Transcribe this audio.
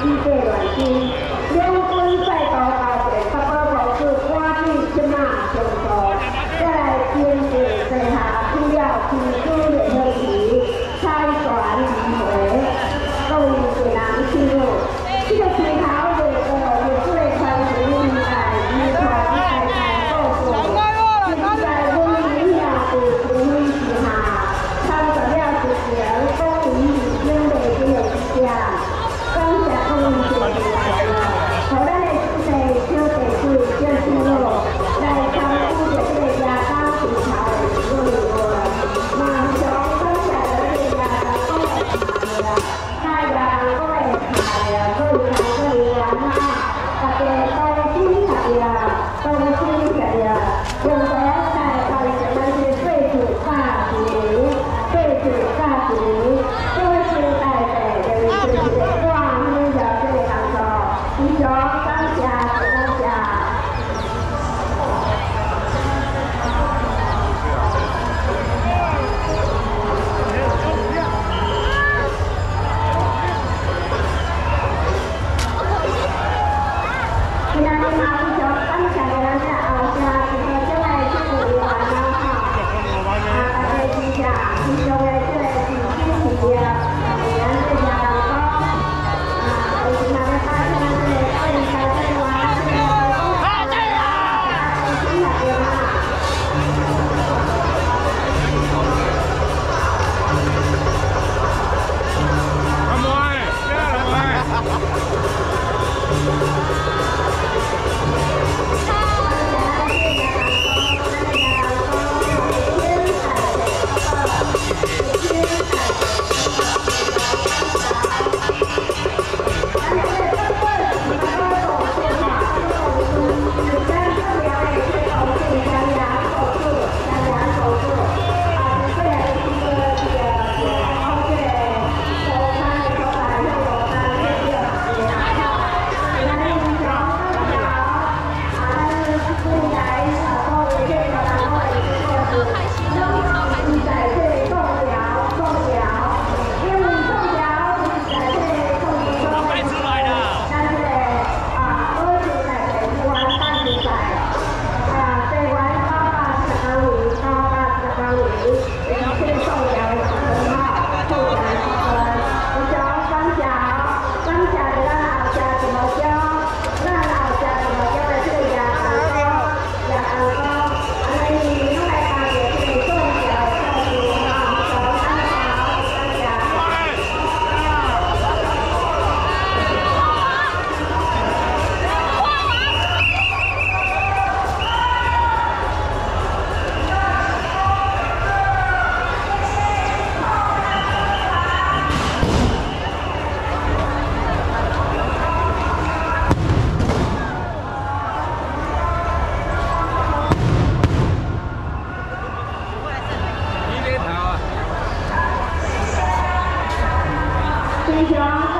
界乱心，两军再度交战，北部部署赶紧即马上路，再来坚持地下主要区主联合区采船移回，各位济南亲友，这个区头热闹热水传承时代，遗传代代保护，现在阮民也在指挥之下，参照了之前公民已经累积的之下。 感谢各位支持大家，互咱的市内小地区、小村落来参与着这个亚当市场的旅游，马上感谢这个亚当公的茶的，大亚当公的茶的，各位同志们啊，大家多辛苦了，多辛苦了，用在在在咱是最主价值，最主价值，多是代表的就是。 以上感谢，感谢。今仔日嘛，非常感谢咱这后生这个这个政府员啦哈，大家支持，非常的这个支持啊，咱这家人讲，有哪个发现？ 非常。